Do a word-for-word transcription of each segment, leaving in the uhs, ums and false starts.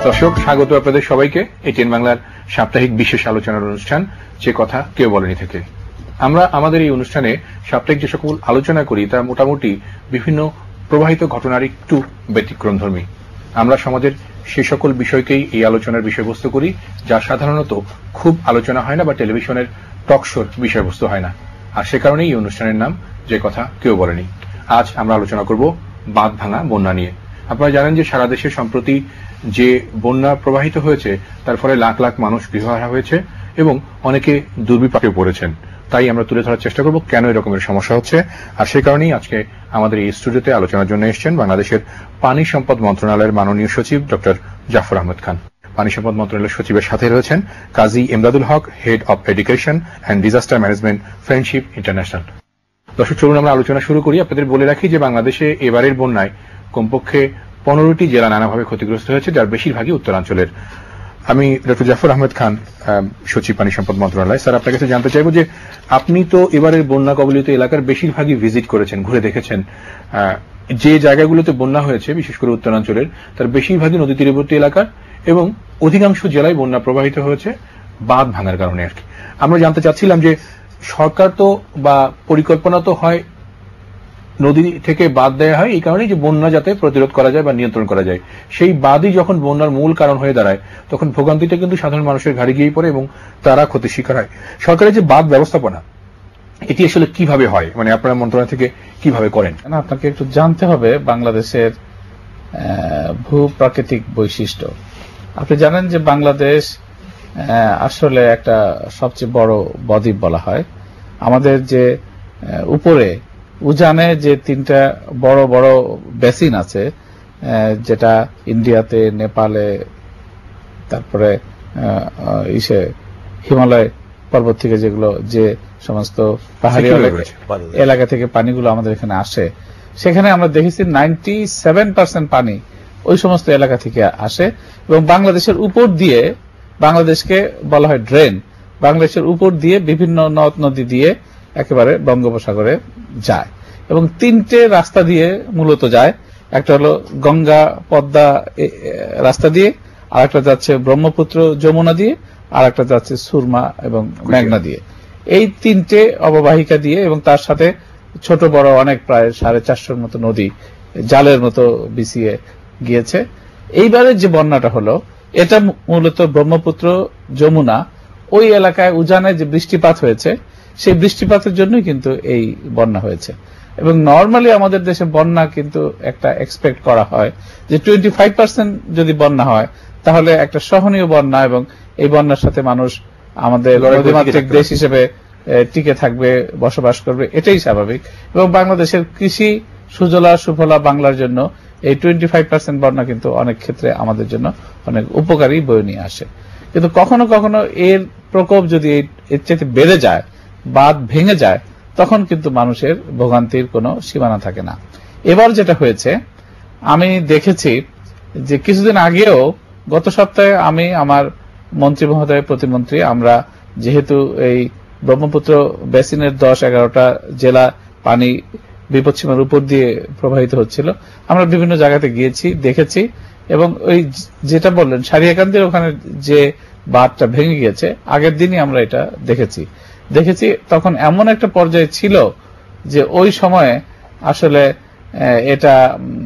দর্শক, স্বাগত আপনাদের সবাইকে এটিএন বাংলার সাপ্তাহিক বিশেষ আলোচনার অনুষ্ঠান যে কথা কেউ বলেনি থেকে। আমরা আমাদের এই অনুষ্ঠানে সাপ্তাহিক যে সকল আলোচনা করি তা মোটামুটি বিভিন্ন প্রবাহিত ঘটনার একটু ব্যতিক্রমধর্মী। আমরা সমাজের সে সকল বিষয়কেই এই আলোচনার বিষয়বস্তু করি যা সাধারণত খুব আলোচনা হয় না বা টেলিভিশনের টকশোর বিষয়বস্তু হয় না, আর সে কারণেই এই অনুষ্ঠানের নাম যে কথা কেউ বলেনি। আজ আমরা আলোচনা করব বাঁধ ভাঙা বন্যা নিয়ে। আপনারা জানেন যে সারা দেশে সম্প্রতি যে বন্যা প্রবাহিত হয়েছে তার ফলে লাখ লাখ মানুষ গৃহহারা হয়েছে এবং অনেকে দুর্বিপাকে পড়েছেন। তাই আমরা তুলে ধরার চেষ্টা করব কেন এরকমের সমস্যা হচ্ছে, আর সে কারণেই আজকে আমাদের এই স্টুডিওতে আলোচনার জন্য এসেছেন বাংলাদেশের পানি সম্পদ মন্ত্রণালয়ের মাননীয় সচিব ডক্টর জাফর আহমেদ খান। পানি সম্পদ মন্ত্রণালয়ের সচিবের সাথে রয়েছেন Kazi Emdadul Haque, head of education and disaster management, friendship international. দর্শক, চলুন আমরা আলোচনা শুরু করি। আপনাদের বলে রাখি যে বাংলাদেশে এবারের বন্যায় কমপক্ষে পনেরোটি জেলা নানাভাবে ক্ষতিগ্রস্ত হয়েছে, যার বেশিরভাগই উত্তরাঞ্চলের। আমি ডক্টর জাফর আহমেদ খান, সচিব পানি সম্পদ মন্ত্রণালয়। স্যার, আপনার কাছে জানতে চাইব যে আপনি তো এবারের বন্যা কবলিত এলাকার বেশিরভাগই ভিজিট করেছেন, ঘুরে দেখেছেন। যে জায়গাগুলোতে বন্যা হয়েছে বিশেষ করে উত্তরাঞ্চলের তার বেশিরভাগই নদী তীরবর্তী এলাকার এবং অধিকাংশ জেলায় বন্যা প্রবাহিত হয়েছে বাঁধ ভাঙার কারণে আর কি। আমরা জানতে চাচ্ছিলাম যে সরকার তো বা পরিকল্পনা তো হয় নদী থেকে বাঁধ দেওয়া হয় এই কারণেই যে বন্যা যাতে প্রতিরোধ করা যায় বা নিয়ন্ত্রণ করা যায়। সেই বাঁধই যখন বন্যার মূল কারণ হয়ে দাঁড়ায় তখন ভোগান্তিটা কিন্তু সাধারণ মানুষের ঘাড়ে গিয়েই পড়ে এবং তারা ক্ষতির শিকার হয়। সরকারের যে বাঁধ ব্যবস্থাপনা এটি আসলে কিভাবে হয়, মানে আপনারা মন্ত্রণালয় থেকে কিভাবে করেন? আপনাকে একটু জানতে হবে বাংলাদেশের ভূ প্রাকৃতিক বৈশিষ্ট্য। আপনি জানেন যে বাংলাদেশ আসলে একটা সবচেয়ে বড় বদ্বীপ বলা হয়। আমাদের যে উপরে উজানে যে তিনটা বড় বড় বেসিন আছে, যেটা ইন্ডিয়াতে, নেপালে, তারপরে ইসে হিমালয় পর্বত থেকে যেগুলো যে সমস্ত পাহাড়ি এলাকা থেকে পানিগুলো আমাদের এখানে আসে, সেখানে আমরা দেখেছি নাইনটি সেভেন পার্সেন্ট পানি ওই সমস্ত এলাকা থেকে আসে এবং বাংলাদেশের উপর দিয়ে, বাংলাদেশকে বলা হয় ড্রেন, বাংলাদেশের উপর দিয়ে বিভিন্ন নদ নদী দিয়ে একেবারে বঙ্গোপসাগরে যায় এবং তিনটে রাস্তা দিয়ে মূলত যায়। একটা হলো গঙ্গা পদ্মা রাস্তা দিয়ে, আর একটা যাচ্ছে ব্রহ্মপুত্র যমুনা দিয়ে, আর একটা যাচ্ছে সুরমা এবং মেঘনা দিয়ে। এই তিনটে অববাহিকা দিয়ে এবং তার সাথে ছোট বড় অনেক প্রায় সাড়ে চারশোর মতো নদী জালের মতো বিছিয়ে গিয়েছে। এইবারে যে বন্যাটা হলো এটা মূলত ব্রহ্মপুত্র যমুনা ওই এলাকায় উজানে যে বৃষ্টিপাত হয়েছে সেই বৃষ্টিপাতের জন্যই কিন্তু এই বন্যা হয়েছে। এবং নর্মালি আমাদের দেশে বন্যা কিন্তু একটা এক্সপেক্ট করা হয় যে টোয়েন্টি ফাইভ পার্সেন্ট যদি বন্যা হয় তাহলে একটা সহনীয় বন্যা এবং এই বন্যার সাথে মানুষ আমাদের নদীমাতৃক দেশ হিসেবে টিকে থাকবে, বসবাস করবে, এটাই স্বাভাবিক। এবং বাংলাদেশের কৃষি সুজলা সুফলা বাংলার জন্য এই টোয়েন্টি ফাইভ পার্সেন্ট বন্যা কিন্তু অনেক ক্ষেত্রে আমাদের জন্য অনেক উপকারী বয়ে নিয়ে আসে। কিন্তু কখনো কখনো এর প্রকোপ যদি এর চেয়ে বেড়ে যায়, বাঁধ ভেঙে যায়, তখন কিন্তু মানুষের ভোগান্তির কোনো সীমানা থাকে না। এবার যেটা হয়েছে আমি দেখেছি যে কিছুদিন আগেও, গত সপ্তাহে আমি আমার মন্ত্রী মহোদয়, প্রতিমন্ত্রী, আমরা যেহেতু এই ব্রহ্মপুত্র বেসিনের দশ এগারোটা জেলা পানি বিপদসীমার উপর দিয়ে প্রবাহিত হচ্ছিল, আমরা বিভিন্ন জায়গাতে গিয়েছি, দেখেছি এবং ওই যেটা বললেন সারিয়াকান্দির ওখানে যে বাঁধটা ভেঙে গিয়েছে আগের দিনই আমরা এটা দেখেছি দেখেছি তখন এমন একটা পর্যায়ে ছিল যে ওই সময়ে আসলে এটা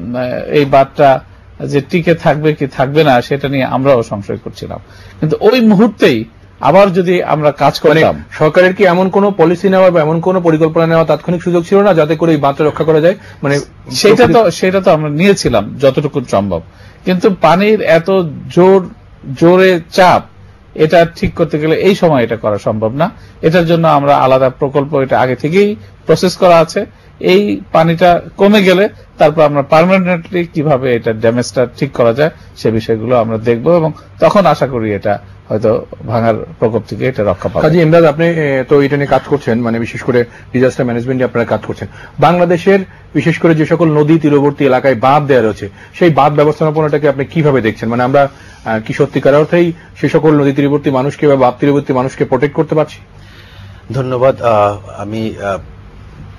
এই বাঁধটা যে টিকে থাকবে কি থাকবে না সেটা নিয়ে আমরাও সংশয় করছিলাম। কিন্তু ওই মুহূর্তেই আবার যদি আমরা কাজ করতাম, সরকারের কি এমন কোন পলিসি নেওয়া বা এমন কোন পরিকল্পনা নেওয়া তাৎক্ষণিক সুযোগ ছিল না যাতে করে এই বাঁধটা রক্ষা করা যায়? মানে সেটা তো সেটা তো আমরা নিয়েছিলাম যতটুকু সম্ভব, কিন্তু পানির এত জোর জোরে চাপ এটা ঠিক করতে গেলে এই সময় এটা করা সম্ভব না। এটার জন্য আমরা আলাদা প্রকল্প এটা আগে থেকেই প্রসেস করা আছে। এই পানিটা কমে গেলে তারপর আমরা পার্মানেন্টলি কিভাবে এটা ড্যামেজটা ঠিক করা যায় সে বিষয়গুলো আমরা দেখব এবং তখন আশা করি এটা হয়তো ভাঙার প্রকোপ থেকে এটা রক্ষা পাবে। কাজী এমদাদ, আপনি তো এটা নিয়ে কাজ করছেন, মানে বিশেষ করে ডিজাস্টার ম্যানেজমেন্টে আপনারা কাজ করছেন। বাংলাদেশের বিশেষ করে যে সকল নদী তীরবর্তী এলাকায় বাঁধ দেওয়া রয়েছে সেই বাঁধ ব্যবস্থাপনাটাকে আপনি কিভাবে দেখছেন? মানে আমরা কি সত্যিকার অর্থেই সে সকল নদী তীরবর্তী মানুষকে বা বাঁধ তীরবর্তী মানুষকে প্রোটেক্ট করতে পারছি? ধন্যবাদ। আমি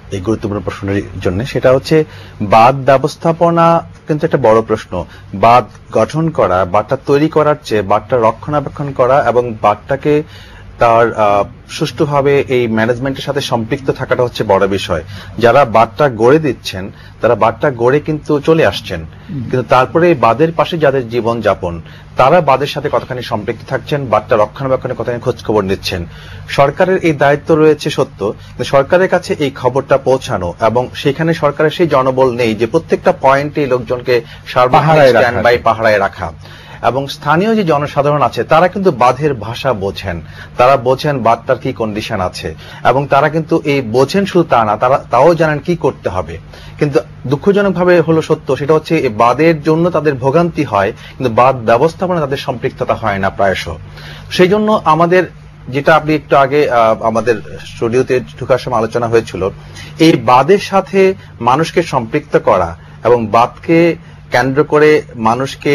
এই গুরুত্বপূর্ণ প্রশ্নের জন্য। সেটা হচ্ছে বাঁধ ব্যবস্থাপনা কিন্তু একটা বড় প্রশ্ন। বাঁধ গঠন করা, বাঁধটা তৈরি করার চেয়ে বাঁধটা রক্ষণাবেক্ষণ করা এবং বাঁধটাকে তার সুষ্ঠুভাবে এই ম্যানেজমেন্টের সাথে সম্পৃক্ত থাকাটা হচ্ছে বড় বিষয়। যারা বাঁধটা গড়ে দিচ্ছেন তারা বাঁধটা গড়ে কিন্তু চলে আসছেন, কিন্তু তারপরে বাঁধের পাশে যাদের জীবন যাপন তারা বাঁধের সাথে কতখানি সম্পৃক্ত থাকছেন, বাঁধটা রক্ষণাবেক্ষণে কতখানি খোঁজ খবর নিচ্ছেন। সরকারের এই দায়িত্ব রয়েছে সত্য, কিন্তু সরকারের কাছে এই খবরটা পৌঁছানো এবং সেখানে সরকারের সেই জনবল নেই যে প্রত্যেকটা পয়েন্টে লোকজনকে সার্বক্ষণিক স্ট্যান্ড বাই পাহারায় রাখা। এবং স্থানীয় যে জনসাধারণ আছে তারা কিন্তু বাঁধের ভাষা বোঝেন, তারা বোঝেন বাঁধটার কি কন্ডিশন আছে এবং তারা কিন্তু এই বোঝেন শুধু তা না, তারা তাও জানেন কি করতে হবে। কিন্তু দুঃখজনক ভাবে হলো সত্য, সেটা হচ্ছে এই বাঁধের জন্য তাদের ভোগান্তি হয়, কিন্তু বাঁধ ব্যবস্থাপনা তাদের সম্পৃক্ততা হয় না প্রায়শ। সেই জন্য আমাদের যেটা আপনি একটু আগে আমাদের স্টুডিওতে ঢোকার সময় আলোচনা হয়েছিল, এই বাঁধের সাথে মানুষকে সম্পৃক্ত করা এবং বাঁধকে কেন্দ্র করে মানুষকে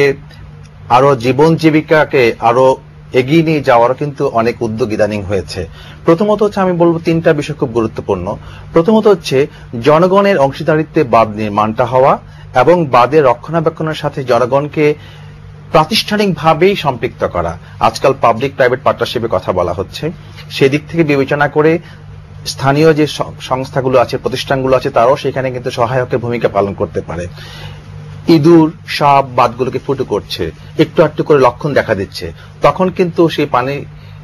আরো জীবন জীবিকাকে আরো এগিয়ে নিয়ে যাওয়ারও কিন্তু অনেক উদ্যোগ ইদানিং হয়েছে। প্রথমত হচ্ছে আমি বলবো তিনটা বিষয় খুব গুরুত্বপূর্ণ। প্রথমত হচ্ছে জনগণের অংশীদারিত্বে বাঁধ নির্মাণটা হওয়া এবং বাঁধের রক্ষণাবেক্ষণের সাথে জনগণকে প্রাতিষ্ঠানিকভাবেই সম্পৃক্ত করা। আজকাল পাবলিক প্রাইভেট পার্টনারশিপের কথা বলা হচ্ছে, সেদিক থেকে বিবেচনা করে স্থানীয় যে সংস্থাগুলো আছে, প্রতিষ্ঠানগুলো আছে, তারাও সেখানে কিন্তু সহায়কের ভূমিকা পালন করতে পারে। ইঁদুর, সাপ বাঁধগুলোকে ফুটো করছে, একটু একটু করে লক্ষণ দেখা দিচ্ছে, তখন কিন্তু সেই পানি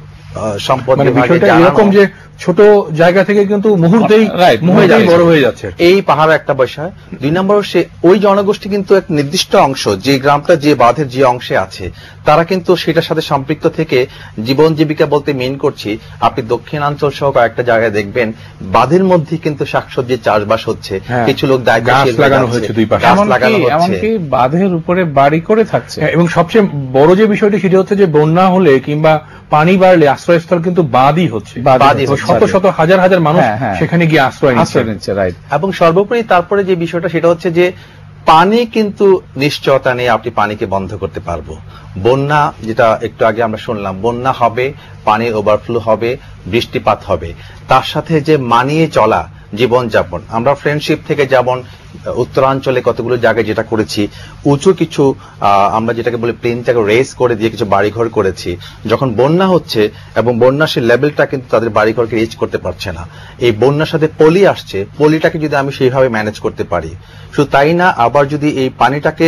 সম্পদ এরকম যে ছোট জায়গা থেকে কিন্তু মুহূর্তেই বড় হয়ে যাচ্ছে, এই পাহাড় একটা বিষয়। দুই নম্বর, সে ওই জনগোষ্ঠী কিন্তু এক নির্দিষ্ট অংশ, যে গ্রামটা যে বাঁধের যে অংশে আছে, তারা কিন্তু সেটার সাথে সম্পৃক্ত থেকে জীবন জীবিকা বলতে মেন করছি। আপনি দক্ষিণাঞ্চল সহ কয়েকটা জায়গায় দেখবেন বাঁধের মধ্যে কিন্তু শাকসবজির চাষবাস হচ্ছে, কিছু লোক গাছ লাগানো হচ্ছে, দুই পাশে লাগানো হচ্ছে, এমনকি বাঁধের উপরে বাড়ি করে থাকছে। এবং সবচেয়ে বড় যে বিষয়টি সেটা হচ্ছে যে বন্যা হলে কিংবা পানি বাড়লে আশ্রয়স্থল কিন্তু বাঁধই হচ্ছে, শত শত হাজার হাজার মানুষ সেখানে গিয়ে আশ্রয় নিচ্ছে। রাইট। এবং সর্বোপরি তারপরে যে বিষয়টা সেটা হচ্ছে যে পানি কিন্তু নিশ্চয়তা নেই আপনি পানিকে বন্ধ করতে পারবো। বন্যা, যেটা একটু আগে আমরা শুনলাম, বন্যা হবে, পানি ওভারফ্লো হবে, বৃষ্টিপাত হবে, তার সাথে যে মানিয়ে চলা জীবনযাপন। আমরা ফ্রেন্ডশিপ থেকে যেমন উত্তরাঞ্চলে কতগুলো জায়গায় যেটা করেছি, উঁচু কিছু আমরা যেটাকে বলি প্লেনটাকে রেস করে দিয়ে কিছু বাড়িঘর করেছি, যখন বন্যা হচ্ছে এবং বন্যার সেই লেভেলটা কিন্তু তাদের বাড়িঘরকে রিচ করতে পারছে না, এই বন্যার সাথে পলি আসছে, পলিটাকে যদি আমি সেইভাবে ম্যানেজ করতে পারি, শুধু তাই না, আবার যদি এই পানিটাকে,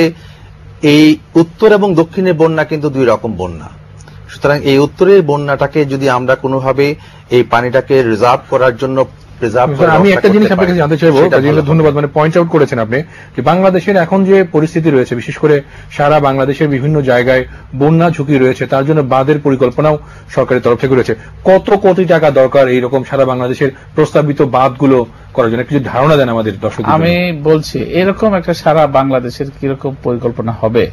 এই উত্তর এবং দক্ষিণের বন্যা কিন্তু দুই রকম বন্যা, সুতরাং এই উত্তরের বন্যাটাকে যদি আমরা কোনোভাবে এই পানিটাকে রিজার্ভ করার জন্য, আমি একটা জিনিস আপনাকে জানতে চাইবো, ধন্যবাদ, মানে পয়েন্ট আউট করেছেন আপনি যে বাংলাদেশের এখন যে পরিস্থিতি রয়েছে, বিশেষ করে সারা বাংলাদেশের বিভিন্ন জায়গায় বন্যা ঝুঁকি রয়েছে, তার জন্য বাঁধের পরিকল্পনাও সরকারের তরফ থেকে রয়েছে। কত কোটি টাকা দরকার এইরকম সারা বাংলাদেশের প্রস্তাবিত বাঁধগুলো করার জন্য, কিছু ধারণা দেন আমাদের দর্শক? আমি বলছি এরকম একটা সারা বাংলাদেশের কিরকম পরিকল্পনা হবে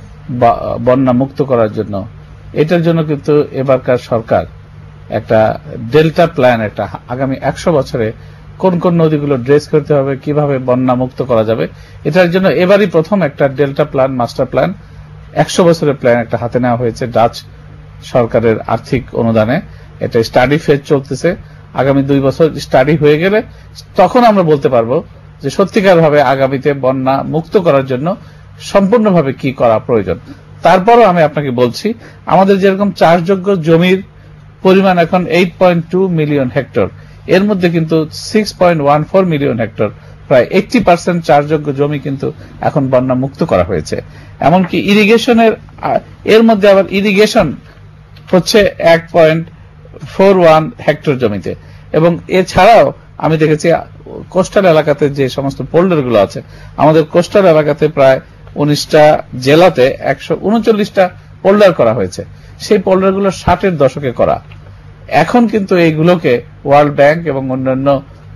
বন্যা মুক্ত করার জন্য, এটার জন্য কিন্তু এবারকার সরকার একটা ডেল্টা প্ল্যান, একটা আগামী একশো বছরে কোন কোন নদীগুলো ড্রেস করতে হবে, কিভাবে বন্যা মুক্ত করা যাবে, এটার জন্য এবারই প্রথম একটা ডেল্টা প্ল্যান, মাস্টার প্ল্যান, একশো বছরের প্ল্যান একটা হাতে নেওয়া হয়েছে ডাচ সরকারের আর্থিক অনুদানে। এটা স্টাডি ফেজ চলতেছে, আগামী দুই বছর স্টাডি হয়ে গেলে তখন আমরা বলতে পারবো যে সত্যিকার ভাবে আগামীতে বন্যা মুক্ত করার জন্য সম্পূর্ণভাবে কি করা প্রয়োজন। তারপরও আমি আপনাকে বলছি, আমাদের যেরকম চাষযোগ্য জমির পরিমাণ এখন eight point two million hectare, এর মধ্যে কিন্তু six point one four million hectare, প্রায় এইটটি পার্সেন্ট চাষযোগ্য জমি কিন্তু এখন বন্যা মুক্ত করা হয়েছে। এমনকি ইরিগেশনের, এর মধ্যে আবার ইরিগেশন হচ্ছে এক পয়েন্ট ফোর ওয়ান হেক্টর জমিতে। এবং এছাড়াও আমি দেখেছি কোস্টাল এলাকাতে যে সমস্ত পোল্ডারগুলো আছে, আমাদের কোস্টাল এলাকাতে প্রায় উনিশটা জেলাতে একশো উনচল্লিশটা পোল্ডার করা হয়েছে। সেই পোল্ডারগুলো ষাটের দশকে করা, এখন কিন্তু এইগুলোকে ওয়ার্ল্ড ব্যাংক এবং অন্যান্য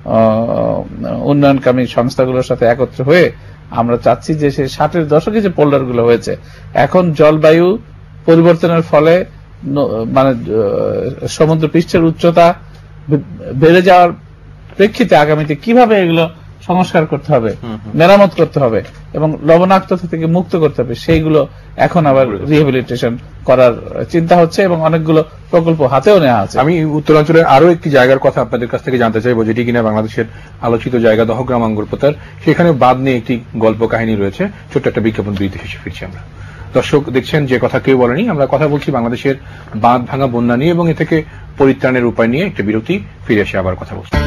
উন্নয়নকামী সংস্থাগুলোর সাথে একত্র হয়ে আমরা চাচ্ছি যে সেই ষাটের দশকে যে পোল্ডারগুলো হয়েছে, এখন জলবায়ু পরিবর্তনের ফলে মানে সমুদ্র পৃষ্ঠের উচ্চতা বেড়ে যাওয়ার প্রেক্ষিতে আগামীতে কিভাবে এগুলো সংস্কার করতে হবে, মেরামত করতে হবে এবং লবণাক্ততা থেকে মুক্ত করতে হবে, সেইগুলো এখন আবার রিহ্যাবিলিটেশন করার চিন্তা হচ্ছে এবং অনেকগুলো প্রকল্প হাতেও নেওয়া আছে। আমি উত্তরাঞ্চলের আরো একটি জায়গার কথা আপনাদের কাছ থেকে জানতে চাইবো, যেটি কিনা বাংলাদেশের আলোচিত জায়গা দহগ্রাম আঙ্গুরপোতার। সেখানে বাঁধ নিয়ে একটি গল্প কাহিনী রয়েছে। ছোট্ট একটা বিজ্ঞাপন বিরতি শেষে ফিরছি আমরা। দর্শক দেখছেন যে কথা কেউ বলেনি, আমরা কথা বলছি বাংলাদেশের বাঁধ ভাঙা বন্যা নিয়ে এবং এ থেকে পরিত্রাণের উপায় নিয়ে। একটা বিরতি, ফিরে এসে আবার কথা বলছি।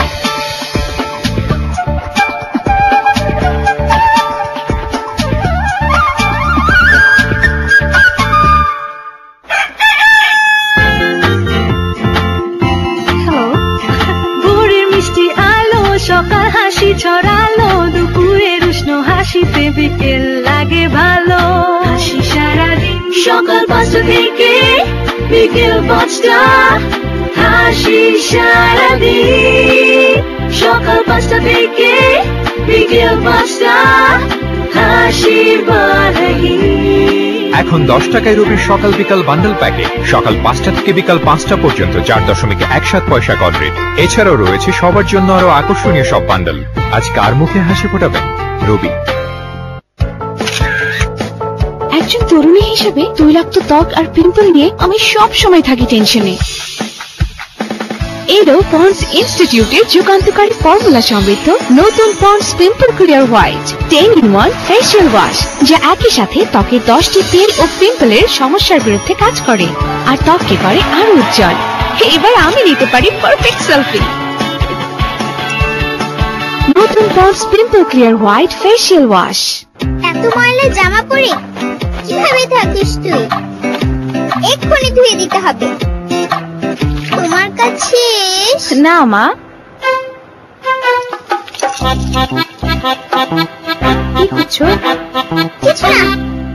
সকাল হাসি ছড়ালো, দুপুরের উষ্ণ হাসিতে বিকেল লাগে ভালো। হাসি সারাদিন সকাল পাঁচটা থেকে বিকেল পাঁচটা, হাসি সারাদিন সকাল পাঁচটা থেকে বিকেল পাঁচটা, হাসি বাড়ি। এখন দশ টাকায় রবির সকাল বিকাল বান্ডেল প্যাকেজ, সকাল পাঁচটা থেকে বিকাল পাঁচটা পর্যন্ত চার দশমিক এক সাত পয়সা কল রেট। এছাড়াও রয়েছে সবার জন্য আরো আকর্ষণীয় সব বান্ডেল। আজ কার মুখে হাসি ফোটাবেন? রবি। একজন তরুণী হিসেবে তৈলাক্ত ত্বক আর পিম্পল নিয়ে আমি সব সময় থাকি টেনশনে। এরও পন্ডস ইনস্টিটিউটের যুগান্তকারী ফর্মুলা সমৃদ্ধ নতুন Pond's pimple clear white ten in one facial wash, যা একই সাথে ত্বকের দশটি তেল ও পিম্পলের সমস্যার বিরুদ্ধে কাজ করে আর ত্বককে করে আরো উজ্জ্বল। এবার আমি নিতে পারি পারফেক্ট সেলফি। নতুন Pond's pimple clear white facial wash. এত ময়লা জামা পরে কিভাবে থাকিস তুই? এক্ষুনি ধুয়ে দিতে হবে। তোমার কাছে না মা। কি করছো? কিছু না।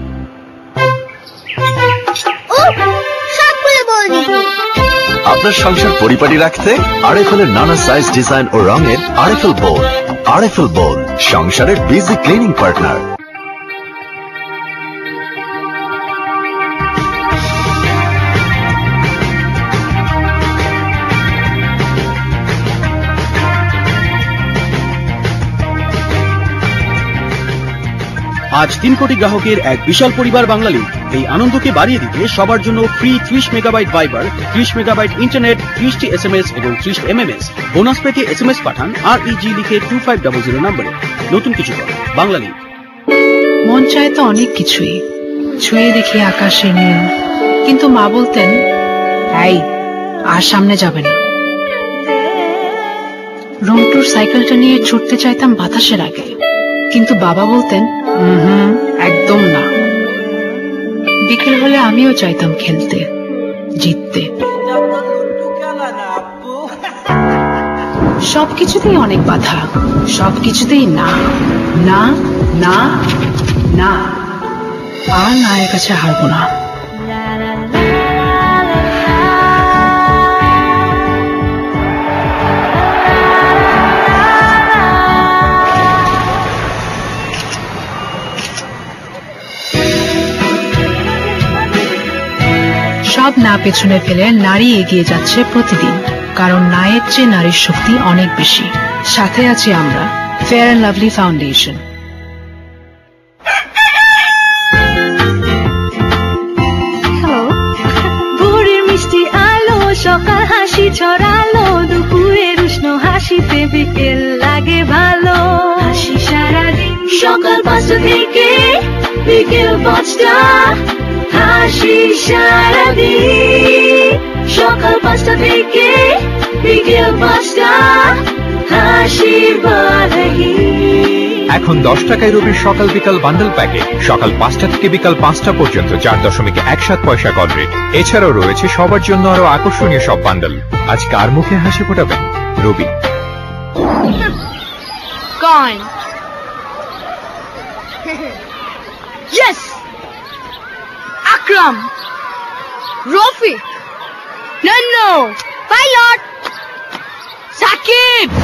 ও সবগুলো বৌদি। আপনার সংসার পরিপাটি রাখতে আরএফএল এর নানা সাইজ, ডিজাইন ও রঙের আরএফএল বোল। আরএফএল বোল সংসারের বিজি ক্লিনিং পার্টনার। আজ তিন কোটি গ্রাহকের এক বিশাল পরিবার বাংলালিংক এই আনন্দকে বাড়িয়ে দিতে সবার জন্য ফ্রি ত্রিশ মেগাবাইট ফাইবার, ত্রিশ মেগাবাইট ইন্টারনেট, ত্রিশটি এসএমএস এবং ত্রিশ এমএমএস। বোনাস পেতে এসএমএস পাঠান আর ইজি লিখে টু ফাইভ ডাবল জিরো নম্বরে। নতুন কিছু করো, বাংলালিংক। মন চায় তো অনেক কিছুই, ছুঁয়ে দেখি আকাশের নীল, কিন্তু মা বলতেন এই আর সামনে যাবে না। রংটুর সাইকেলটা নিয়ে ছুটতে চাইতাম বাতাসের আগে, কিন্তু বাবা বলতেন হুম একদম না। বিকেল হলে আমিও চাইতাম খেলতে, জিততে। সবকিছুতেই অনেক বাধা, সবকিছুতেই না না না না। আর নায়ের কাছে হারবো না। সব না পেছনে ফেলে নারী এগিয়ে যাচ্ছে প্রতিদিন, কারণ নায়ের চেয়ে নারীর শক্তি অনেক বেশি। সাথে আছি আমরা, ফেয়ার অ্যান্ড লাভলি ফাউন্ডেশন। ভোরের মিষ্টি আলো, সকাল হাসি ছড়ালো, দুপুরের উষ্ণ হাসিতে বিকেল লাগে ভালো। হাসি সারাদিন সকাল পাঁচটা থেকে বিকেল পাঁচটা, হাসি সারাদিন সকাল পাঁচটা থেকে বিকেল পাঁচটা, হাসি বাড়ি। এখন দশ টাকায় রবির সকাল বিকাল বান্ডেল প্যাকেজ, সকাল পাঁচটা থেকে বিকাল পাঁচটা পর্যন্ত চার দশমিক এক সাত পয়সা কল রেট। এছাড়াও রয়েছে সবার জন্য আরো আকর্ষণীয় সব বান্ডেল। আজ কার মুখে হাসি ফোটাবেন? রবি। Gone. Yes. Akram. Rafi. No, no. Pilot. Sakib.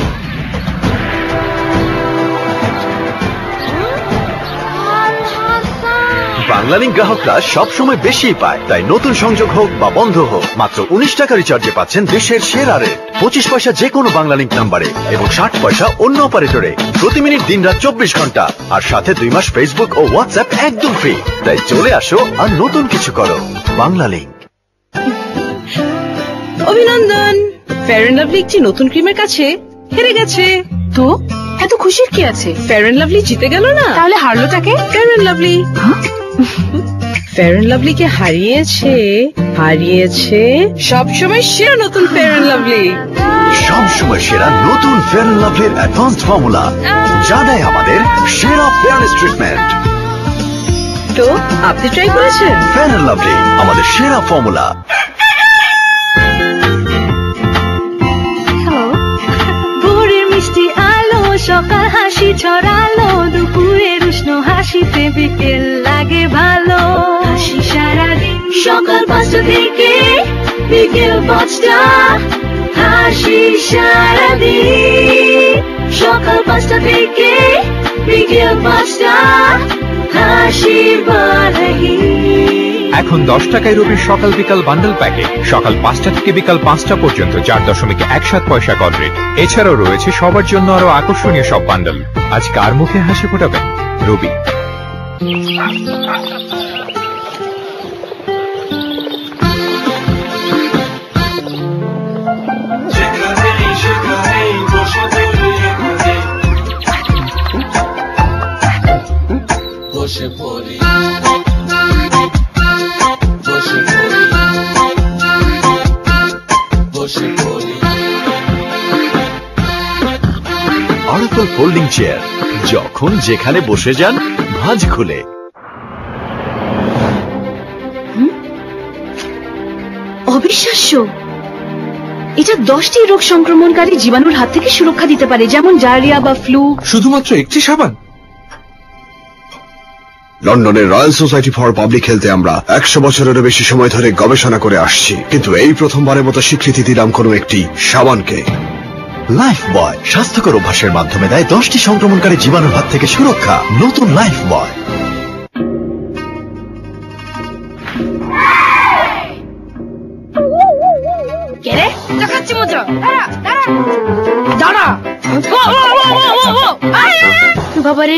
Banglalink গ্রাহকরা সবসময় বেশি পায়, তাই নতুন সংযোগ হোক বা বন্ধ হোক মাত্র উনিশ টাকা রিচার্জে পাচ্ছেন দেশের সেরা রেট। পঁচিশ পয়সা যে কোনো বাংলালিংক নাম্বারে এবং ষাট পয়সা অন্য অপারেটরে। প্রতি মিনিট দিন রাত চব্বিশ ঘন্টা, আর সাথে দুই মাস ফেসবুক ও হোয়াটসঅ্যাপ একদম ফ্রি। তাই চলে আসো আর নতুন কিছু করো। বাংলালিংক। অভিনন্দন, ফেয়ার এন্ড লাভলি একটি নতুন ক্রিমের কাছে হেরে গেছে। তো এত খুশির কি আছে? ফেয়ার এন্ড লাভলি জিতে গেল না, তাহলে হারলোটাকে? Fair and Lovely. Fair and Lovely কে হারিয়েছে হারিয়েছে সবসময় সেরা নতুন ফেয়ার এন্ড লাভলি। সবসময় সেরা নতুন ফেয়ার এন্ড লাভলির অ্যাডভান্স ফর্মুলা, যা দেয় আমাদের সেরা ফেয়ারনেস ট্রিটমেন্ট। তো আপনি ট্রাই করেছেন? ফেয়ার এন্ড লাভলি আমাদের সেরা ফর্মুলা। ভোরের মিষ্টি আলো, সকাল হাসি ছড়ালো, দুপুরের উষ্ণ হাসিতে বিকেল লাগে ভালো। হাসি সারাদিন সকাল পাঁচটা থেকে বিকেল পাঁচটা, হাসি সারাদিন সকাল পাঁচটা থেকে বিকেল পাঁচটা, হাসি বারহি। এখন দশ টাকায় রবির সকাল বিকাল বান্ডেল প্যাকেজ সকাল পাঁচটা থেকে বিকাল পাঁচটা পর্যন্ত চার দশমিক এক সাত পয়সা কল রেট। এছাড়াও রয়েছে সবার জন্য আরো আকর্ষণীয় সব বান্ডেল। আজ কার মুখে হাসি ফোটাবেন? রবি। বসে পড়ি আরএফএল ফোল্ডিং চেয়ার, যখন যেখানে বসে যান ভাঁজ খুলে। অবিশ্বাস্য, এটা দশটি রোগ সংক্রমণকারী জীবাণুর হাত থেকে সুরক্ষা দিতে পারে, যেমন ডায়রিয়া বা ফ্লু। শুধুমাত্র একটি সাবান? লন্ডনের রয়্যাল সোসাইটি ফর পাবলিক হেলথে আমরা একশো বছরেরও বেশি সময় ধরে গবেষণা করে আসছি, কিন্তু এই প্রথমবারের মতো স্বীকৃতি দিলাম কোনো একটি সাবানকে। লাইফ বয় স্বাস্থ্যকর অভ্যাসের মাধ্যমে দেয় দশটি সংক্রমণকারী জীবাণুর হাত থেকে সুরক্ষা। নতুন লাইফ বয়। কেরে দেখাচ্ছি মুদ্রা, দাঁড়া। বাবারে,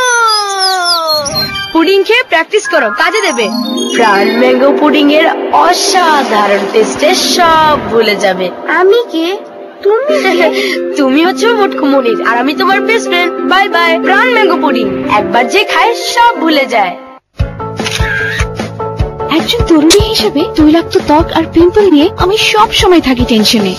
পুডিং খেয়ে প্র্যাকটিস করো, কাজে দেবে। প্রাণ ম্যাঙ্গো পুডিং এর অসাধারণ টেস্টে সব ভুলে যাবে। আমি কে? তুমি? তুমি হচ্ছে মোটকু মনির, আর আমি তোমার best friend. Bye bye. Pran mango pudding, একবার যে খায় সব ভুলে যায়। একজন তরুণী হিসেবে তৈলাক্ত ত্বক আর পিম্পল নিয়ে আমি সব সময় থাকি টেনশনে।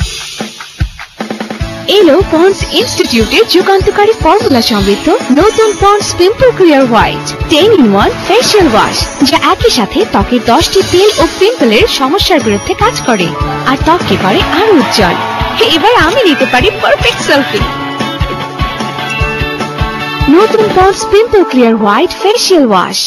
এলো পন্ডস ইনস্টিটিউটের যুগান্তকারী ফর্মুলা সমৃদ্ধ নতুন Pond's pimple clear white ten in one facial wash, যা একই সাথে ত্বকের দশটি তেল ও পিম্পলের সমস্যার বিরুদ্ধে কাজ করে আর ত্বককে করে আরো উজ্জ্বল। এবার আমি নিতে পারি পারফেক্ট সেলফি। নতুন Pond's pimple clear white facial wash.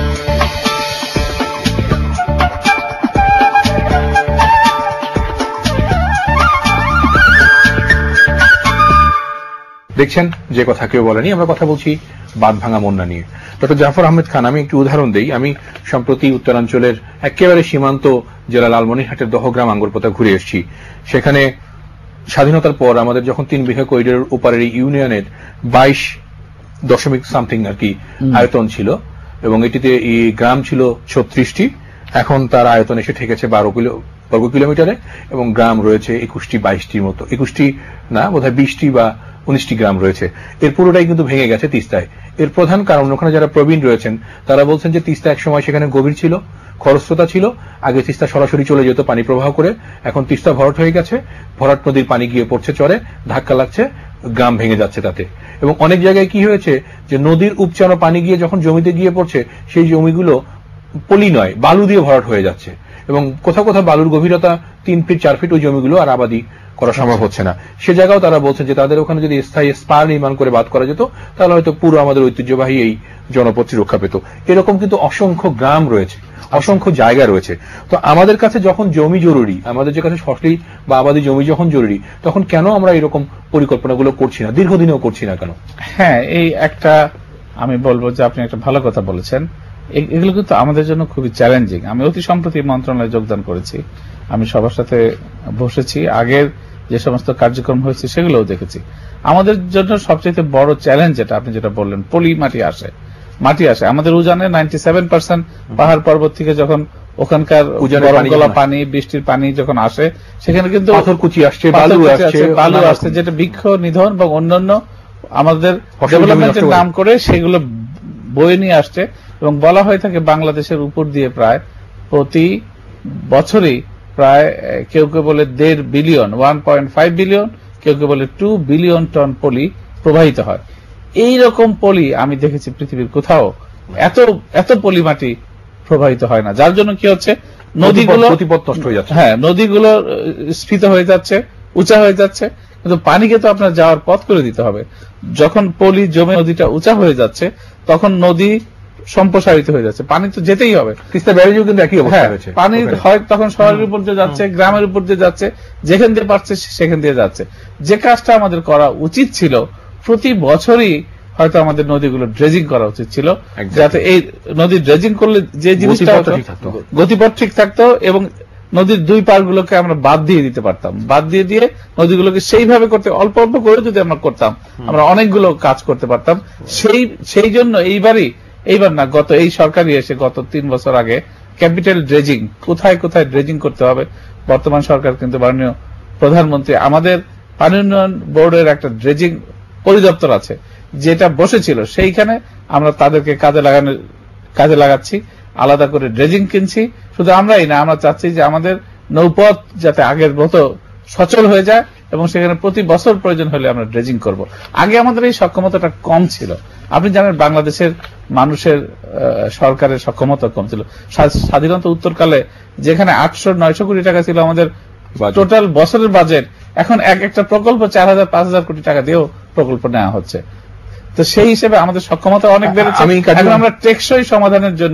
দেখছেন যে কথা কেউ বলেনি, আমরা কথা বলছি বাঁধ ভাঙা বন্যা নিয়ে। ডক্টর জাফর আহমেদ খান, আমি একটু উদাহরণ দেই। আমি সম্প্রতি উত্তরাঞ্চলের একেবারে সীমান্ত জেলা লালমনিরহাটের দহগ্রাম আঙ্গুরপোতা ঘুরে এসেছি। সেখানে স্বাধীনতার পর আমাদের যখন তিন বিঘা করিডোরের উপরের এই ইউনিয়নের বাইশ দশমিক সামথিং আর কি আয়তন ছিল, এবং এটিতে এই গ্রাম ছিল ছত্রিশটি, এখন তার আয়তন এসে ঠেকেছে বারো কিলো বর্গ কিলোমিটারে, এবং গ্রাম রয়েছে একুশটি বাইশটির মতো, একুশটি না বোধহয় বিশটি বা উনিশটি গ্রাম রয়েছে। এর পুরোটাই কিন্তু ভেঙে গেছে তিস্তায়। এর প্রধান কারণ, ওখানে যারা প্রবীণ রয়েছেন তারা বলছেন যে তিস্তা এক সময় সেখানে গভীর ছিল, খরস্রোতা ছিল। আগে তিস্তা সরাসরি চলে যেত পানি প্রবাহ করে, এখন তিস্তা ভরাট হয়ে গেছে, ভরাট নদীর পানি গিয়ে পড়ছে চরে, ধাক্কা লাগছে, গ্রাম ভেঙে যাচ্ছে তাতে। এবং অনেক জায়গায় কি হয়েছে যে নদীর উপচানো পানি গিয়ে যখন জমিতে গিয়ে পড়ছে, সেই জমিগুলো পলি নয় বালু দিয়ে ভরাট হয়ে যাচ্ছে, এবং কোথাও কোথাও বালুর গভীরতা তিন ফিট চার ফিট, ওই জমিগুলো আর আবাদি করা সম্ভব হচ্ছে না। সে জায়গাও তারা বলছেন যে তাদের ওখানে যদি স্থায়ী স্পা নির্মাণ করে বাদ করা যেত, তাহলে হয়তো পুরো আমাদের ঐতিহ্যবাহী এই জনপদটি রক্ষা পেত। এরকম কিন্তু অসংখ্য গ্রাম রয়েছে, অসংখ্য জায়গা রয়েছে। তো আমাদের কাছে যখন জমি জরুরি, আমাদের যে কাছে ফসলি বা আবাদি জমি যখন জরুরি, তখন কেন আমরা এরকম পরিকল্পনাগুলো করছি না, দীর্ঘদিনেও করছি না কেন? হ্যাঁ, এই একটা আমি বলবো যে আপনি একটা ভালো কথা বলেছেন এগুলো কিন্তু আমাদের জন্য খুবই চ্যালেঞ্জিং। আমি অতি সম্প্রতি মন্ত্রণালয়ে যোগদান করেছি, আমি সবার সাথে বসেছি, আগের যে সমস্ত কার্যক্রম হয়েছে সেগুলোও দেখেছি। আমাদের জন্য সবচেয়ে বড় চ্যালেঞ্জ যেটা আপনি যেটা বললেন, পলি মাটি আসে, মাটি আসে আমাদের উজানে নাইনটি সেভেন পার্সেন্ট পাহাড় পর্বত থেকে যখন ওখানকার গরমগলা পানি, বৃষ্টির পানি যখন আসে, সেখানে কিন্তু পাথরকুচি আসছে, বালু আসছে, বালু আসছে, যেটা বৃক্ষ নিধন বা অন্যান্য আমাদের ডেভেলপমেন্টের নাম করে সেগুলো বয়ে নিয়ে আসছে। এবং বলা হয়ে থাকে বাংলাদেশের উপর দিয়ে প্রায় প্রতি বছরই প্রায় কেউ কেউ বলে দেড় billion one point five billion কেউ কেউ বলে টু বিলিয়ন টন পলি প্রবাহিত হয়। এই রকম পলি আমি দেখেছি পৃথিবীর কোথাও এত এত পলি মাটি প্রবাহিত হয় না, যার জন্য কি হচ্ছে নদীগুলো নষ্ট হয়ে যাচ্ছে। হ্যাঁ, নদীগুলো স্ফীত হয়ে যাচ্ছে, উঁচা হয়ে যাচ্ছে, কিন্তু পানিকে তো আপনার যাওয়ার পথ করে দিতে হবে। যখন পলি জমে নদীটা উঁচা হয়ে যাচ্ছে তখন নদী সম্প্রসারিত হয়ে যাচ্ছে, পানি তো যেতেই হবে। তিস্তা ব্যারেজেও কিন্তু একই অবস্থা হয়েছে, পানি হয় তখন শহরের উপর দিয়ে যাচ্ছে, গ্রামের উপর দিয়ে যাচ্ছে, যেখান দিয়ে পারছে সেখান দিয়ে যাচ্ছে। যে কাজটা আমাদের করা উচিত ছিল, প্রতি বছরই হয়তো আমাদের নদীগুলো ড্রেজিং করা উচিত ছিল, যাতে এই নদী ড্রেজিং করলে যে জিনিসটা গতিপথ ঠিক থাকতো এবং নদীর দুই পাড়গুলোকে আমরা বাদ দিয়ে দিতে পারতাম। বাদ দিয়ে দিয়ে নদীগুলোকে সেইভাবে করতে অল্প অল্প করে যদি আমরা করতাম, আমরা অনেকগুলো কাজ করতে পারতাম। সেই সেই জন্য এইবারই এইবার না গত এই সরকারই এসে গত তিন বছর আগে ক্যাপিটাল ড্রেজিং, কোথায় কোথায় ড্রেজিং করতে হবে, বর্তমান সরকার কিন্তু মাননীয় প্রধানমন্ত্রী, আমাদের পানি উন্নয়ন বোর্ডের একটা ড্রেজিং পরিদপ্তর আছে যেটা বসেছিল, সেইখানে আমরা তাদেরকে কাজে লাগানোর কাজে লাগাচ্ছি, আলাদা করে ড্রেজিং কিনছি। শুধু আমরাই না, আমরা চাচ্ছি যে আমাদের নৌপথ যাতে আগের মতো সচল হয়ে যায় এবং সেখানে প্রতি বছর প্রয়োজন হলে আমরা ড্রেজিং করব। আগে আমাদের এই সক্ষমতাটা কম ছিল। আপনি জানেন বাংলাদেশের মানুষের সরকারের সক্ষমতা কম ছিল। স্বাধীনতা উত্তরকালে যেখানে আটশো নয়শো কোটি টাকা ছিল আমাদের টোটাল বছরের বাজেট, এখন এক একটা প্রকল্প চার হাজার পাঁচ হাজার কোটি টাকা দিয়েও প্রকল্প নেওয়া হচ্ছে। তো সেই হিসেবে আমাদের সক্ষমতা অনেক বেড়েছে। এখন আমরা টেকসই সমাধানের জন্য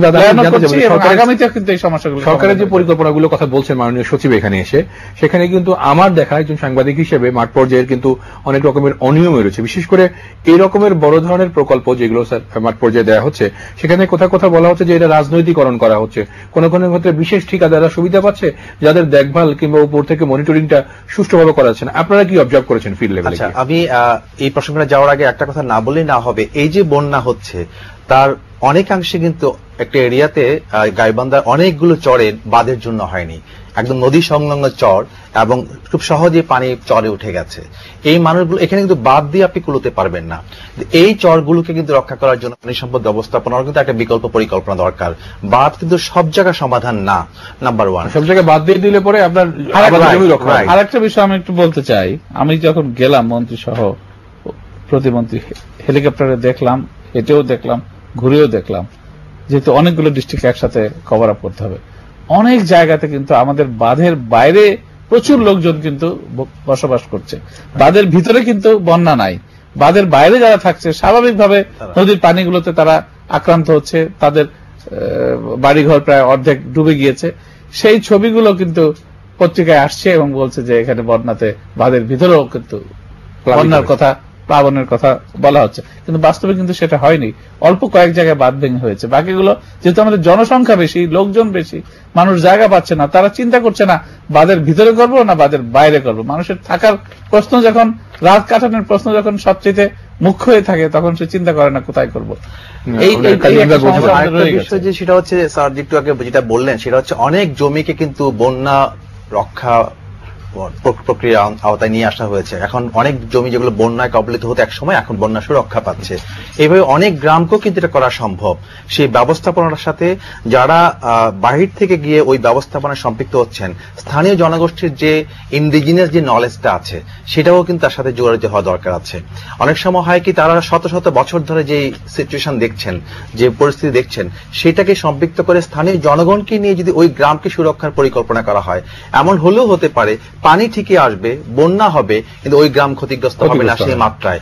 আগামীতে কিন্তু এই সমস্যাগুলো, সরকারের যে পরিকল্পনাগুলো কথা বলছেন মাননীয় সচিব এখানে এসে, সেখানে কিন্তু আমার দেখা একজন সাংবাদিক হিসেবে মাঠ পর্যায়ের কিন্তু অনেক রকমের অনিয়ম রয়েছে। বিশেষ করে এই রকমের বড় ধরনের প্রকল্প যেগুলো মাঠ পর্যায়ে দেওয়া হচ্ছে, সেখানে কোথাও কোথাও বলা হচ্ছে যে এটা রাজনৈতিকরণ করা হচ্ছে। কোন কোন ক্ষেত্রে বিশেষ ঠিকাদাররা সুবিধা পাচ্ছে, যাদের দেখভাল কিংবা উপর থেকে মনিটরিংটা সুষ্ঠুভাবে করা যাচ্ছে না। আপনারা কি অবজার্ভ করেছেন ফিল্ড লেভেলে? আমি এই প্রসঙ্গে যাওয়ার আগে একটা কথা না বললেই না হবে। এই যে বন্যা হচ্ছে তার অনেকাংশে কিন্তু একটা এরিয়াতে গাইবান্ধার অনেকগুলো চরে বাঁধের জন্য হয়নি, একদম নদী সংলগ্ন চর এবং খুব সহজে পানি চরে উঠে গেছে। এই মানুষগুলো এখানে কিন্তু বাদ দিয়ে আপনি কুলোতে পারবেন না। এই চরগুলোকে কিন্তু রক্ষা করার জন্য পানি সম্পদ ব্যবস্থাপনার কিন্তু একটা বিকল্প পরিকল্পনা দরকার। বাদ কিন্তু সব জায়গায় সমাধান না, নাম্বার ওয়ান। সব জায়গায় বাদ দিয়ে দিলে পরে আপনার আরেকটা বিষয় আমি একটু বলতে চাই। আমি যখন গেলাম মন্ত্রী সহ প্রতিমন্ত্রী, হেলিকপ্টারে দেখলাম, হেঁটেও দেখলাম, ঘুরেও দেখলাম, যেহেতু অনেকগুলো ডিস্ট্রিক্ট একসাথে কভার আপ করতে হবে। অনেক জায়গাতে কিন্তু আমাদের বাঁধের বাইরে প্রচুর লোকজন কিন্তু বসবাস করছে, বাঁধের ভিতরে কিন্তু বন্যা নাই। বাঁধের বাইরে যারা থাকছে স্বাভাবিকভাবে নদীর পানিগুলোতে তারা আক্রান্ত হচ্ছে, তাদের বাড়িঘর প্রায় অর্ধেক ডুবে গিয়েছে। সেই ছবিগুলো কিন্তু পত্রিকায় আসছে এবং বলছে যে এখানে বন্যাতে বাঁধের ভিতরেও কিন্তু বন্যার কথা, প্লাবনের কথা বলা হচ্ছে, কিন্তু বাস্তবে কিন্তু সেটা হয়নি। অল্প কয়েক জায়গায় বাঁধ ভেঙে হয়েছে, বাকিগুলো যেহেতু আমাদের জনসংখ্যা বেশি, লোকজন বেশি, মানুষ জায়গা পাচ্ছে না, তারা চিন্তা করছে না বাঁধের ভিতরে করবো না বাঁধের বাইরে করবো। মানুষের থাকার প্রশ্ন যখন, রাত কাটানোর প্রশ্ন যখন সবচেয়ে মুখ্য হয়ে থাকে, তখন সে চিন্তা করে না কোথায় করবো। এই বিষয় যে সেটা হচ্ছে স্যার একটু আগে যেটা বললেন, সেটা হচ্ছে অনেক জমিকে কিন্তু বন্যা রক্ষা প্রক্রিয়া আওতায় নিয়ে আসা হয়েছে। এখন অনেক জমি যেগুলো বন্যায় কবলিত হতো এক সময়, এখন বন্যা সুরক্ষা পাচ্ছে। এইভাবে অনেক গ্রামকেও কিন্তু এটা করা সম্ভব। সেই ব্যবস্থাপনার সাথে যারা বাহির থেকে গিয়ে ওই ব্যবস্থাপনায় সম্পৃক্ত হচ্ছেন, স্থানীয় জনগোষ্ঠীর যে ইন্ডিজিনিয়াস যে নলেজটা আছে, সেটাও কিন্তু তার সাথে জড়িত হওয়া দরকার আছে। অনেক সময় হয় কি, তারা শত শত বছর ধরে যে সিচুয়েশন দেখছেন, যে পরিস্থিতি দেখছেন, সেটাকে সম্পৃক্ত করে স্থানীয় জনগণকে নিয়ে যদি ওই গ্রামকে সুরক্ষার পরিকল্পনা করা হয়, এমন হলেও হতে পারে পানি ঠিকই আসবে, বন্যা হবে, কিন্তু ওই গ্রাম ক্ষতিগ্রস্ত হবে না সেই মাত্রায়,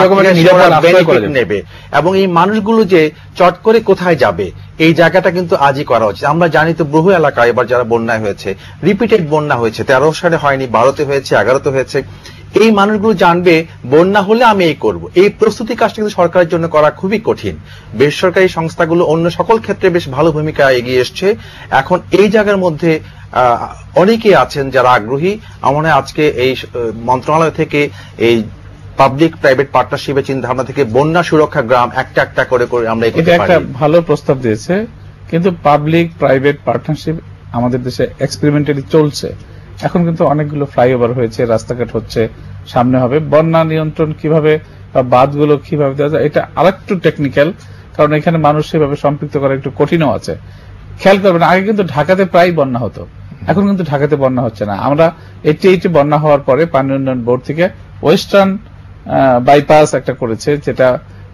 নেবে। এবং এই মানুষগুলো যে চট করে কোথায় যাবে এই জায়গাটা কিন্তু আজই করা উচিত। আমরা জানি তো বহু এলাকায় এবার যারা বন্যায় হয়েছে, রিপিটেড বন্যা হয়েছে, তেরো সালে হয়নি, বারোতে হয়েছে, এগারোতে হয়েছে। এই মানুষগুলো জানবে বন্যা হলে আমি এই করব। এই প্রস্তুতি কাজটা কিন্তু সরকারের জন্য করা খুবই কঠিন। বেসরকারি সংস্থাগুলো অন্য সকল ক্ষেত্রে বেশ ভালো ভূমিকা এগিয়ে এসছে। এখন এই জায়গার মধ্যে অনেকেই আছেন যারা আগ্রহী। আমার আজকে এই মন্ত্রণালয় থেকে এই পাবলিক প্রাইভেট পার্টনারশিপের চিন্তা ভাবনা থেকে বন্যা সুরক্ষা গ্রাম একটা একটা করে করে আমরা এটা একটা ভালো প্রস্তাব দিয়েছে, কিন্তু পাবলিক প্রাইভেট পার্টনারশিপ আমাদের দেশে এক্সপেরিমেন্টালি চলছে। এখন কিন্তু অনেকগুলো ফ্লাইওভার হয়েছে, রাস্তাঘাট হচ্ছে, সামনে হবে। বন্যা নিয়ন্ত্রণ কিভাবে বা বাঁধগুলো কিভাবে দেওয়া যায় এটা আরেকটু টেকনিক্যাল, কারণ এখানে মানুষ সেভাবে সম্পৃক্ত করা একটু কঠিনও আছে। খেয়াল করবেন, আগে কিন্তু ঢাকাতে প্রায় বন্যা হতো, এখন কিন্তু ঢাকাতে বন্যা হচ্ছে না। আমরা এইটি এইটি বন্যা হওয়ার পরে পানি উন্নয়ন বোর্ড থেকে ওয়েস্টার্ন বাইপাস একটা করেছে, যেটা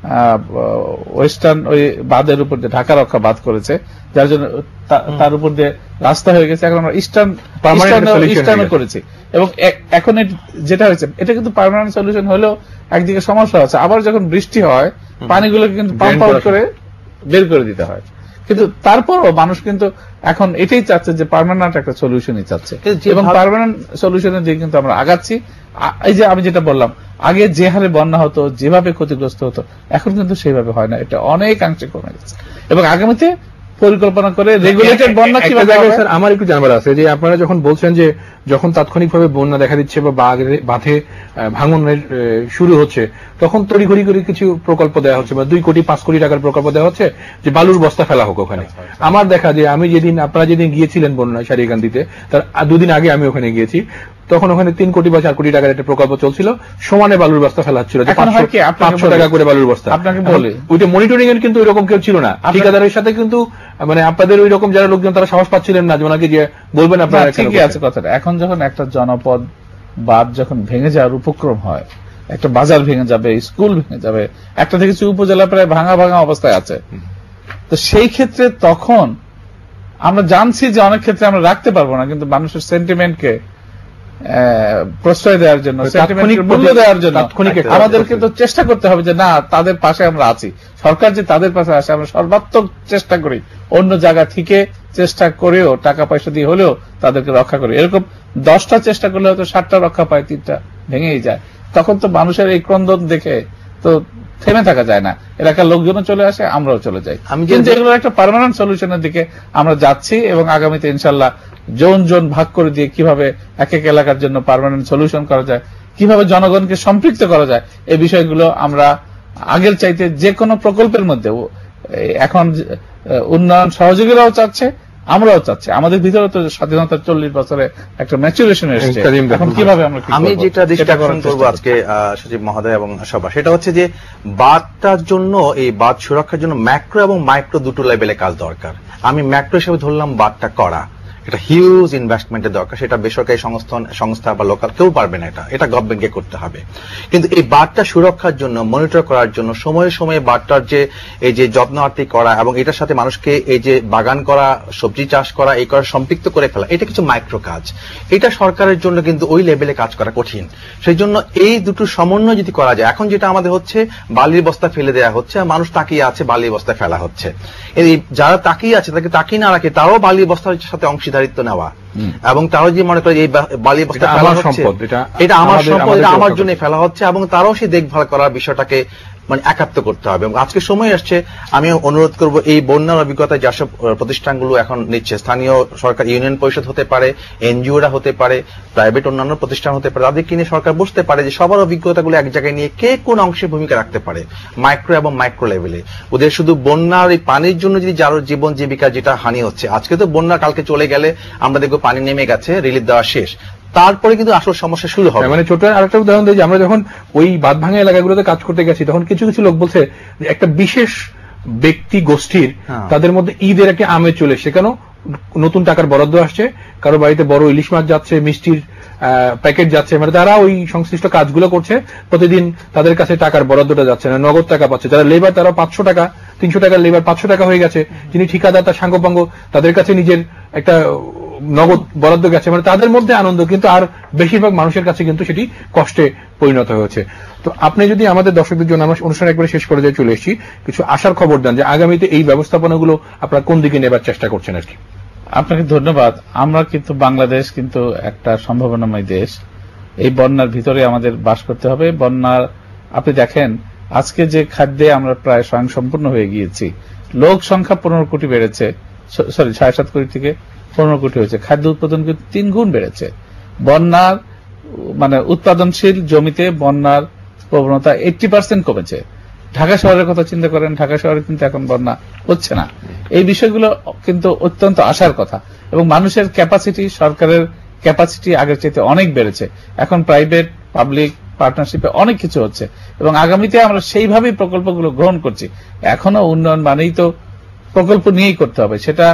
ওয়েস্টার্ন ওই বাঁধের উপর দিয়ে ঢাকা রক্ষা বাঁধ করেছে, যার জন্য তার উপর দিয়ে রাস্তা হয়ে গেছে। এখন আমরা ইস্টার্ন ইস্টার্ন করেছি, এবং এখন যেটা হয়েছে এটা কিন্তু পার্মানেন্ট সলিউশন হলেও একদিকে সমস্যা আছে। আবার যখন বৃষ্টি হয় পানিগুলোকে কিন্তু পাম্প আউট করে বের করে দিতে হয়, কিন্তু তারপরও মানুষ কিন্তু এখন এটাই চাচ্ছে যে পার্মানেন্ট একটা সলিউশনই চাচ্ছে, এবং পার্মানেন্ট সলিউশনের দিকে কিন্তু আমরা আগাচ্ছি। এই যে আমি যেটা বললাম, আগে যে হারে বন্যা হতো, যেভাবে ক্ষতিগ্রস্ত হতো, এখন কিন্তু সেইভাবে হয় না, এটা অনেকাংশে কমে গেছে। এবং আগামীতে পরিকল্পনা করে রেগুলেটেড বন্যা কিভাবে হবে। স্যার আমার একটু জানবার আছে যে আপনারা যখন বলছেন যে যখন তাৎক্ষণিকভাবে বন্যা দেখা দিচ্ছে বা বাঁধে ভাঙনের শুরু হচ্ছে, তখন তড়িঘড়ি করে কিছু প্রকল্প দেওয়া হচ্ছে, বা দুই কোটি পাঁচ কোটি টাকার প্রকল্প দেওয়া হচ্ছে যে বালুর বস্তা ফেলা হোক ওখানে। আমার দেখা যে আমি যেদিন আপনারা যেদিন গিয়েছিলেন বন্যায় সারিকান্দিতে, তার দুদিন আগে আমি ওখানে গিয়েছি, তখন ওখানে তিন কোটি বা চার কোটি টাকার একটা প্রকল্প চলছিল, সমানে বালুর বস্তা ফেলা হচ্ছিল, পাঁচশো টাকা করে বালুর বস্তা। আপনাকে বলি ওইটা মনিটরিং এর কিন্তু ওইরকম কেউ ছিল না, ঠিকাদারের সাথে কিন্তু মানে আপনাদের ওই রকম যারা লোকজন তারা সাহস পাচ্ছিলেন না যে ওনাকে যে বলবেন আপনারা। ঠিকই আছে কথাটা। এখন যখন একটা জনপদ বাঁধ যখন ভেঙে যাওয়ার উপক্রম হয়, একটা বাজার ভেঙে যাবে, স্কুল ভেঙে যাবে, একটা থেকে উপজেলা প্রায় ভাঙা ভাঙা অবস্থায় আছে, তো সেই ক্ষেত্রে তখন আমরা জানছি যে অনেক ক্ষেত্রে আমরা রাখতে পারবো না, কিন্তু মানুষের সেন্টিমেন্টকে প্রশ্রয় দেওয়ার জন্য, মূল্য দেওয়ার জন্য আমাদের কিন্তু চেষ্টা করতে হবে যে না, তাদের পাশে আমরা আছি। সরকার যে তাদের পাশে আসে, আমরা সর্বাত্মক চেষ্টা করি অন্য জায়গা থেকে চেষ্টা করেও টাকা পয়সা দিয়ে হলেও তাদেরকে রক্ষা করি। এরকম দশটা চেষ্টা করলে হয়তো সাতটা রক্ষা পায়, তিনটা ভেঙেই যায়। তখন তো মানুষের এই ক্রন্দন দেখে তো থেমে থাকা যায় না, এলাকার লোকজনও চলে আসে, আমরাও চলে যাই। কিন্তু এগুলোর একটা পার্মানেন্ট সলিউশনের দিকে আমরা যাচ্ছি, এবং আগামীতে ইনশাল্লাহ জোন জোন ভাগ করে দিয়ে কিভাবে এক এক এলাকার জন্য পার্মানেন্ট সলিউশন করা যায়, কিভাবে জনগণকে সম্পৃক্ত করা যায়, এই বিষয়গুলো আমরা আগের চাইতে যে কোনো প্রকল্পের মধ্যে এখন উন্নয়ন সহযোগীরাও চাচ্ছে, আমরাও চাচ্ছি। আমাদের ভিতরে তো স্বাধীনতার চল্লিশ বছরে একটা ম্যাচুরেশন এসেছে, এখন কিভাবে আমরা আমি যেটা দৃষ্টিকোণ করবো আজকে সচিব মহোদয় এবং সভা, সেটা হচ্ছে যে বাঁধটার জন্য, এই বাঁধ সুরক্ষার জন্য ম্যাক্রো এবং মাইক্রো দুটো লেভেলে কাজ দরকার। আমি ম্যাক্রো হিসেবে ধরলাম বাঁধটা করা, এটা হিউজ ইনভেস্টমেন্টের দরকার, সেটা বেসরকারি সংস্থা সংস্থা বা লোকাল কেউ পারবে না, এটা এটা গভর্নমেন্টকে করতে হবে। কিন্তু এই বাঁধটা সুরক্ষার জন্য, মনিটর করার জন্য, সময়ে সময়ে বাঁধটার যে এই যে যত্নার্থী করা, এবং এটার সাথে মানুষকে এই যে বাগান করা, সবজি চাষ করা, এই করা সম্পৃক্ত করে ফেলা, এটা কিছু মাইক্রো কাজ। এটা সরকারের জন্য কিন্তু ওই লেভেলে কাজ করা কঠিন। সেই জন্য এই দুটো সমন্বয় যদি করা যায়, এখন যেটা আমাদের হচ্ছে বালির বস্তা ফেলে দেওয়া হচ্ছে, মানুষ তাকিয়ে আছে, বালির বস্তা ফেলা হচ্ছে। এই যারা তাকিয়ে আছে তাকে তাকিয়ে না রাখে, তারাও বালির বস্তার সাথে অংশীদারিত্ব নেওয়া, এবং তারাও যে মনে করে এই বালির বস্তা ফেলা হচ্ছে, এটা আমার সম্পদ, এটা আমার জন্য ফেলা হচ্ছে, এবং তারাও সেই দেখভাল করার বিষয়টাকে মানে একাত্ম করতে হবে। এবং আজকে সময় আসছে, আমি অনুরোধ করব এই বন্যার অভিজ্ঞতা যেসব প্রতিষ্ঠানগুলো এখন নিচ্ছে, স্থানীয় সরকার, ইউনিয়ন পরিষদ হতে পারে, এনজিওরা হতে পারে, প্রাইভেট অন্যান্য প্রতিষ্ঠান হতে পারে, তাদেরকে নিয়ে সরকার বসতে পারে যে সবার অভিজ্ঞতাগুলো এক জায়গায় নিয়ে কে কোন অংশে ভূমিকা রাখতে পারে মাইক্রো এবং মাইক্রো লেভেলে। ওদের শুধু বন্যার এই পানির জন্য যদি যার জীবন জীবিকা যেটা হানি হচ্ছে, আজকে তো বন্যা, কালকে চলে গেলে আমরা দেখবো পানি নেমে গেছে, রিলিফ দেওয়া শেষ, তারপরে কিন্তু আসল সমস্যা শুরু হবে। মানে ছোট আরেকটা উদাহরণ দিই, আমরা যখন ওই বাঁধ ভাঙা এলাকাগুলোতে কাজ করতে গেছি, তখন কিছু কিছু লোক বলছে একটা বিশেষ ব্যক্তি গোষ্ঠীর তাদের মধ্যে ঈদের একটা আমেজ চলে এসছে, কেন নতুন টাকার বরাদ্দ আসছে, কারো বাড়িতে বড় ইলিশ মাছ যাচ্ছে, মিষ্টির প্যাকেট যাচ্ছে, মানে তারা ওই সংশ্লিষ্ট কাজগুলো করছে, প্রতিদিন তাদের কাছে টাকার বরাদ্দটা যাচ্ছে না, নগদ টাকা পাচ্ছে। যারা লেবার তারা পাঁচশো টাকা, তিনশো টাকার লেবার পাঁচশো টাকা হয়ে গেছে, যিনি ঠিকাদার তার সাঙ্গপাঙ্গ, তাদের কাছে নিজের একটা নগদ বরাদ্দ গেছে, মানে তাদের মধ্যে আনন্দ, কিন্তু আর বেশিরভাগ মানুষের কাছে কিন্তু সেটি কষ্টে পরিণত হয়েছে। তো আপনি যদি আমাদের দর্শকদের জন্য, আমরা অনুষ্ঠান একবারে শেষ করে চলে এসেছি, কিছু আশার খবর দেন যে আগামীতে এই ব্যবস্থাপনাগুলো আপনারা কোন দিকে নেবার চেষ্টা করছেন আর কি। আপনাকে ধন্যবাদ। আমরা কিন্তু বাংলাদেশ কিন্তু একটা সম্ভাবনাময় দেশ। এই বন্যার ভিতরে আমাদের বাস করতে হবে। বন্যার আপনি দেখেন আজকে যে খাদ্যে আমরা প্রায় স্বয়ংসম্পূর্ণ হয়ে গিয়েছি, লোক সংখ্যা পনেরো কোটি বেড়েছে, সরি সাড়ে সাত কোটি থেকে পনেরো কোটি হয়েছে, খাদ্য উৎপাদন কিন্তু তিন গুণ বেড়েছে। বন্যার মানে উৎপাদনশীল জমিতে বন্যার প্রবণতা এইট্টি পার্সেন্ট কমেছে। ঢাকা শহরের কথা চিন্তা করেন, ঢাকা শহরে কিন্তু এখন বন্যা হচ্ছে না। এই বিষয়গুলো কিন্তু অত্যন্ত আশার কথা। এবং মানুষের ক্যাপাসিটি, সরকারের ক্যাপাসিটি আগের চাইতে অনেক বেড়েছে। এখন প্রাইভেট পাবলিক পার্টনারশিপে অনেক কিছু হচ্ছে এবং আগামীতে আমরা সেইভাবেই প্রকল্পগুলো গ্রহণ করছি। এখনো উন্নয়ন মানেই তো প্রকল্প নিয়েই করতে হবে, সেটা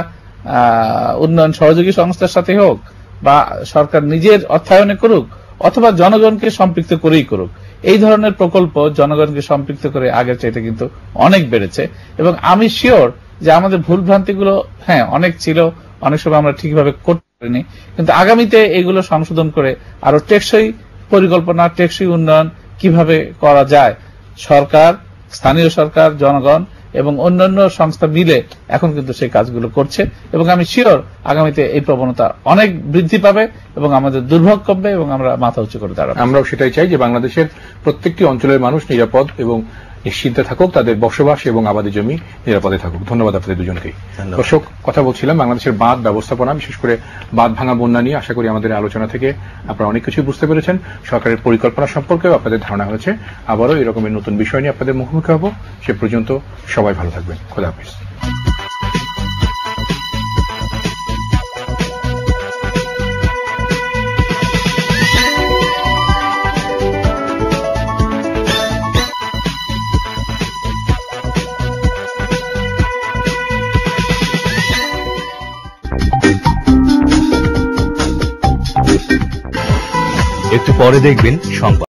উন্নয়ন সহযোগী সংস্থার সাথে হোক বা সরকার নিজের অর্থায়নে করুক অথবা জনগণকে সম্পৃক্ত করেই করুক। এই ধরনের প্রকল্প জনগণকে সম্পৃক্ত করে আগের চাইতে কিন্তু অনেক বেড়েছে এবং আমি শিওর যে আমাদের ভুল ভ্রান্তিগুলো হ্যাঁ অনেক ছিল, অনেক সময় আমরা ঠিকভাবে করতে পারিনি, কিন্তু আগামীতে এগুলো সংশোধন করে আরো টেকসই পরিকল্পনা, টেকসই উন্নয়ন কিভাবে করা যায়, সরকার, স্থানীয় সরকার, জনগণ এবং অন্যান্য সংস্থা মিলে এখন কিন্তু সেই কাজগুলো করছে এবং আমি শিওর আগামীতে এই প্রবণতা অনেক বৃদ্ধি পাবে এবং আমাদের দুর্ভোগ কমবে এবং আমরা মাথা উঁচু করে দাঁড়াবো। আমরাও সেটাই চাই যে বাংলাদেশের প্রত্যেকটি অঞ্চলের মানুষ নিরাপদ এবং নিশ্চিন্তে থাকুক, তাদের বসবাস এবং আবাদি জমি নিরাপদে থাকুক। ধন্যবাদ আপনাদের দুজনকেই। দর্শক, কথা বলছিলাম বাংলাদেশের বাঁধ ব্যবস্থাপনা, বিশেষ করে বাঁধ ভাঙা বন্যা নিয়ে। আশা করি আমাদের আলোচনা থেকে আপনারা অনেক কিছুই বুঝতে পেরেছেন, সরকারের পরিকল্পনা সম্পর্কেও আপনাদের ধারণা হয়েছে। আবারও এরকমের নতুন বিষয় নিয়ে আপনাদের মুখোমুখি হব। সে পর্যন্ত সবাই ভালো থাকবেন। খোদা হাফেজ। একটু পরে দেখবেন সংবাদ।